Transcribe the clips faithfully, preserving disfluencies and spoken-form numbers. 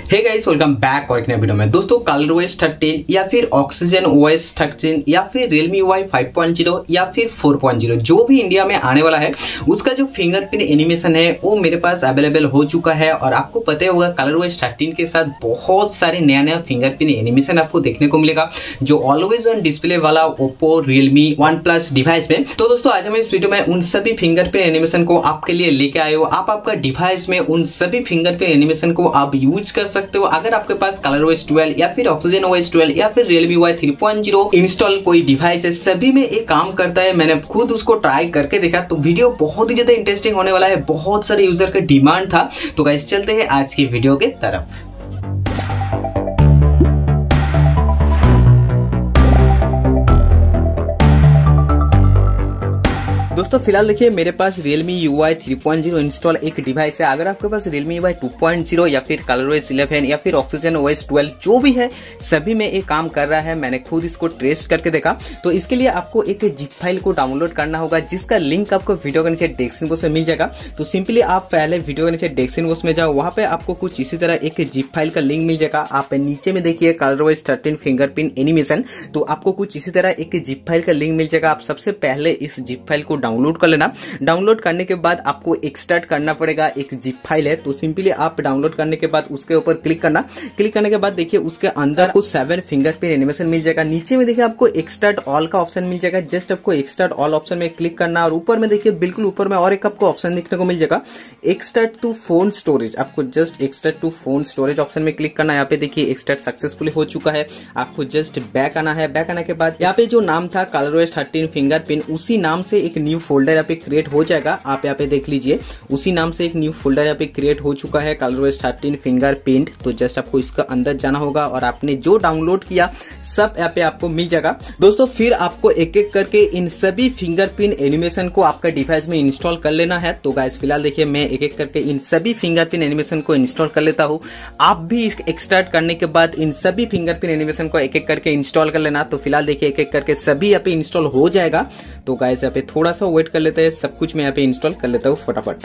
Hey guys, welcome back और एक नए वीडियो में। दोस्तों, ColorOS थर्टीन या फिर OxygenOS थर्टीन या फिर Realme U I five point zero या फिर फोर पॉइंट ज़ीरो जो भी इंडिया में आने वाला है उसका जो फिंगरप्रिंट एनिमेशन है वो मेरे पास अवेलेबल हो चुका है। और आपको पता ही होगा ColorOS थर्टीन के साथ बहुत सारे नया नया फिंगरप्रिंट एनिमेशन आपको देखने को मिलेगा जो ऑलवेज ऑन डिस्प्ले वाला Oppo, Realme, OnePlus डिवाइस में। तो दोस्तों, आज हम इस वीडियो में उन सभी फिंगरप्रिंट एनिमेशन को आपके लिए लेके आए हो। आप आपका डिवाइस में उन सभी फिंगरप्रिंट एनिमेशन को आप यूज कर सकते हो। अगर आपके पास ColorOS ट्वेल्व या फिर OxygenOS ट्वेल्व या फिर Realme U I three point zero install कोई डिवाइस है, सभी में एक काम करता है। मैंने खुद उसको ट्राई करके देखा तो वीडियो बहुत ही ज्यादा इंटरेस्टिंग होने वाला है। बहुत सारे यूजर का डिमांड था। तो गाइस, चलते हैं आज की वीडियो के तरफ। दोस्तों, फिलहाल देखिए मेरे पास Realme U I three point zero install एक डिवाइस है। अगर आपके पास Realme U I two point zero या फिर ColorOS इलेवन या फिर OxygenOS ट्वेल्व जो भी है, सभी में एक काम कर रहा है। मैंने खुद इसको टेस्ट करके देखा। तो इसके लिए आपको एक जिप फाइल को डाउनलोड करना होगा जिसका लिंक आपको वीडियो के नीचे डिस्क्रिप्शन बॉक्स में मिल जाएगा। तो सिंपली आप पहले वीडियो के नीचे डिस्क्रिप्शन बॉक्स में जाओ, वहां पे आपको कुछ इसी तरह एक जिप फाइल का लिंक मिल जाएगा। आप नीचे में देखिए ColorOS थर्टीन फिंगरप्रिंट एनिमेशन, तो आपको कुछ इसी तरह एक जिप फाइल का लिंक मिल जाएगा। आप सबसे पहले इस जिप फाइल को डाउनलोड कर लेना। डाउनलोड करने के बाद आपको एक्सट्रैक्ट करना पड़ेगा। एक जिप फाइल है, तो सिंपली आप डाउनलोड करने के बाद उसके ऊपर क्लिक करना। क्लिक करने के बाद देखिए उसके अंदर कुछ सेवन फिंगरप्रिंट एनिमेशन मिल जाएगा। नीचे में देखिए आपको एक्सट्रैक्ट ऑल का ऑप्शन मिल जाएगा। जस्ट आपको एक्सट्रैक्ट ऑल ऑप्शन में क्लिक करना और ऊपर में देखिए बिल्कुल ऊपर में और एक आपको ऑप्शन देखने को मिल जाएगा एक्सट्रैक्ट टू फोन स्टोरेज। आपको just extract to phone storage option में क्लिक करना। यहाँ पे देखिए एक्सट्रैक्ट सक्सेसफुली हो चुका है। आपको जस्ट बैक आना है। बैक आने के बाद यहाँ पे जो नाम था ColorOS थर्टीन फिंगरप्रिंट, उसी नाम से एक न्यू फोल्डर यहाँ पे क्रिएट हो जाएगा। आप यहाँ पे देख लीजिए उसी नाम से एक न्यू फोल्डर यहाँ पे क्रिएट हो चुका है ColorOS थर्टीन फिंगरप्रिंट। तो जस्ट आपको इसका अंदर जाना होगा और आपने जो डाउनलोड किया सब यहाँ पे आपको मिल जाएगा। दोस्तों, फिर आपको एक एक करके इन सभी फिंगरप्रिंट एनिमेशन को आपका डिवाइस में इंस्टॉल कर लेना है। तो गाइस, फिलहाल देखिए मैं एक एक करके इन सभी फिंगरप्रिंट एनिमेशन को इंस्टॉल कर लेता हूँ। आप भी एक्सट्रैक्ट करने के बाद इन सभी फिंगरप्रिंट एनिमेशन को एक एक करके इंस्टॉल कर लेना। तो फिलहाल देखिए एक एक करके सभी यहाँ पे इंस्टॉल हो जाएगा। तो गाइस, यहाँ पे थोड़ा सा वेट कर लेते हैं। सब कुछ मैं यहाँ पे इंस्टॉल कर लेता हूँ फटाफट।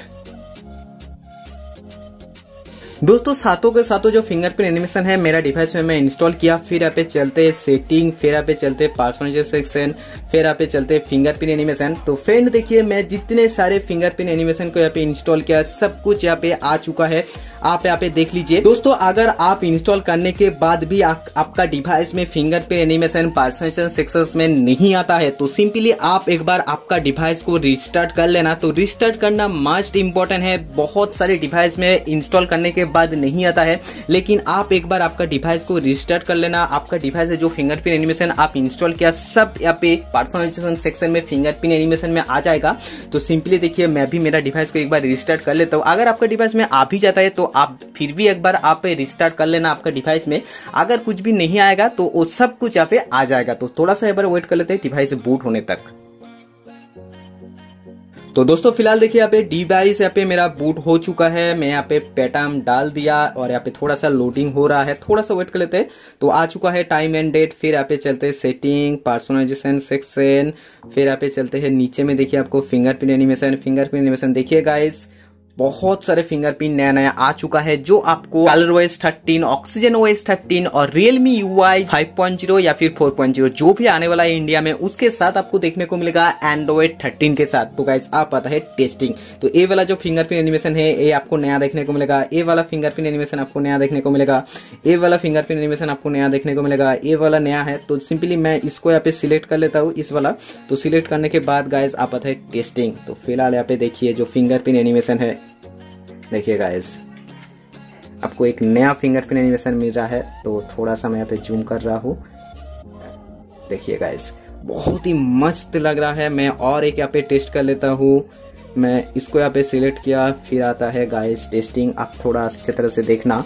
दोस्तों, सातों के सातों जो फिंगरप्रिंट एनिमेशन है मेरा डिवाइस में मैं इंस्टॉल किया। फिर यहाँ पे चलते हैं सेटिंग, फिर यहाँ पे चलते हैं पर्सनलाइजेशन, फिर यहाँ पे चलते हैं फिंगरप्रिंट एनिमेशन। तो फ्रेंड देखिए मैं जितने सारे फिंगरप्रिंट एनिमेशन को यहाँ पे इंस्टॉल किया सब कुछ यहाँ पे आ चुका है। आप यहाँ पे देख लीजिए। दोस्तों, अगर आप इंस्टॉल करने के बाद भी आ, आपका डिवाइस में फिंगरप्रिंट एनिमेशन पर्सनलाइजेशन सेक्शन में नहीं आता है तो सिंपली आप एक बार आपका डिवाइस को रिस्टार्ट कर लेना। तो रिस्टार्ट करना मस्ट इम्पोर्टेंट है। बहुत सारे डिवाइस में इंस्टॉल करने के बाद नहीं आता है, लेकिन आप एक बार आपका डिवाइस को रिस्टार्ट कर लेना। आपका डिवाइस है जो फिंगरप्रिंट एनिमेशन आप इंस्टॉल किया सब यहाँ पे पर्सनलाइजेशन सेक्शन में फिंगरप्रिंट एनिमेशन में आ जाएगा। तो सिंपली देखिए मैं भी मेरा डिवाइस को एक बार रिस्टार्ट कर लेता हूँ। अगर आपका डिवाइस में आ भी जाता है तो आप फिर भी एक बार आप रिस्टार्ट कर लेना आपका डिवाइस में। अगर कुछ भी नहीं आएगा तो वो सब कुछ यहाँ पे आ जाएगा। तो थोड़ा सा एक बार वेट कर लेते हैं डिवाइस बूट होने तक। तो दोस्तों, फिलहाल देखिए यहाँ पे डिवाइस यहाँ पे मेरा बूट हो चुका है। मैं यहाँ पे पैटर्न डाल दिया और यहाँ पे थोड़ा सा लोडिंग हो रहा है। थोड़ा सा वेट कर लेते हैं। तो आ चुका है टाइम एंड डेट। फिर यहाँ पे चलते हैं सेटिंग, पर्सनलाइजेशन सेक्शन, फिर यहाँ पे चलते हैं नीचे में देखिए आपको फिंगरप्रिंट एनिमेशन। फिंगरप्रिंट एनिमेशन देखिए गाइस बहुत सारे फिंगरप्रिंट नया नया आ चुका है जो आपको ColorOS थर्टीन, OxygenOS थर्टीन और Realme U I five point zero या फिर फोर पॉइंट ज़ीरो जो भी आने वाला है इंडिया में उसके साथ आपको देखने को मिलेगा Android थर्टीन के साथ। तो गाइस, आप पता है टेस्टिंग। तो ये वाला जो फिंगरप्रिंट एनिमेशन है ये आपको नया देखने को मिलेगा। ये वाला फिंगरप्रिंट एनिमेशन आपको नया देखने को मिलेगा। ये वाला फिंगरप्रिंट एनिमेशन आपको नया देखने को मिलेगा। ये वाला नया है। तो सिंपली मैं इसको यहाँ पे सिलेक्ट कर लेता हूँ, इस वाला। तो सिलेक्ट करने के बाद गाइस आप पता है टेस्टिंग। तो फिलहाल यहाँ पे देखिए जो फिंगरप्रिंट एनिमेशन है, देखिए गाइस आपको एक नया फिंगरप्रिंट एनिमेशन मिल रहा है। तो थोड़ा सा मैं यहाँ पे जूम कर रहा हूँ। देखिए गाइस बहुत ही मस्त लग रहा है। मैं और एक यहाँ पे टेस्ट कर लेता हूँ। मैं इसको यहाँ पे सिलेक्ट किया, फिर आता है गाइस टेस्टिंग। आप थोड़ा अच्छी तरह से देखना,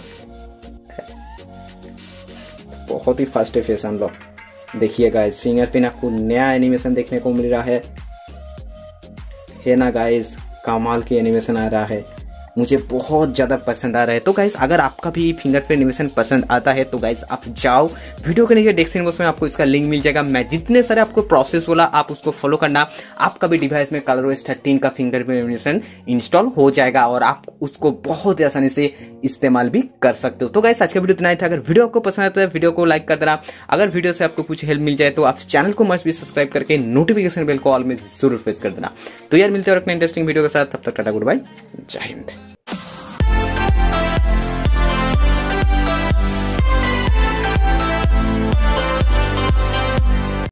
बहुत ही फास्ट है फेस अनलॉक। देखिए गाइस फिंगरप्रिंट आपको नया एनिमेशन देखने को मिल रहा है है ना गाइस, कमाल की एनिमेशन आ रहा है। मुझे बहुत ज्यादा पसंद आ रहा है। तो गाइस अगर आपका भी फिंगरप्रिंट एनिमेशन पसंद आता है तो गाइस आप जाओ वीडियो के नीचे डिस्क्रिप्शन बॉक्स में आपको इसका लिंक मिल जाएगा। मैं जितने सारे आपको प्रोसेस बोला आप उसको फॉलो करना, आपका भी डिवाइस में कलरओएस थर्टीन का फिंगरप्रिंट एनिमेशन इंस्टॉल हो जाएगा और आप उसको बहुत ही आसानी से इस्तेमाल भी कर सकते हो। तो गाइस आज का वीडियो इतना ही था। अगर वीडियो आपको पसंद आता है वीडियो को लाइक कर देना। अगर वीडियो से आपको कुछ हेल्प मिल जाए तो आप चैनल को मस्ट भी सब्सक्राइब करके नोटिफिकेशन बेल को ऑल में जरूर प्रेस कर देना। तो यार मिलते हैं और अपने इंटरेस्टिंग वीडियो के साथ, तब तक टाटा गुड बाय, जय हिंद।